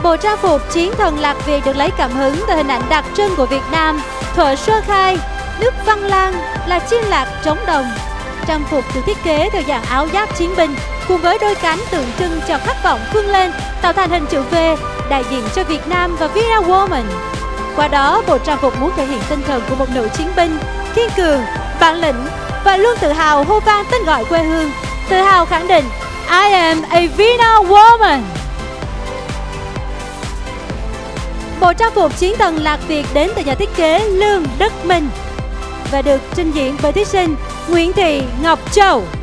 Bộ trang phục chiến thần Lạc Việt được lấy cảm hứng từ hình ảnh đặc trưng của Việt Nam thuở sơ khai, nước Văn Lang là chiên lạc trống đồng. Trang phục được thiết kế theo dạng áo giáp chiến binh cùng với đôi cánh tượng trưng cho khát vọng vươn lên, tạo thành hình chữ V đại diện cho Việt Nam và Vietnam Woman. Qua đó, bộ trang phục muốn thể hiện tinh thần của một nữ chiến binh kiên cường, bản lĩnh và luôn tự hào hô vang tên gọi quê hương, tự hào khẳng định I am a Vietnam Woman. Bộ trang phục chiến thần Lạc Việt đến từ nhà thiết kế Lương Đức Minh và được trình diễn bởi thí sinh Nguyễn Thị Ngọc Châu.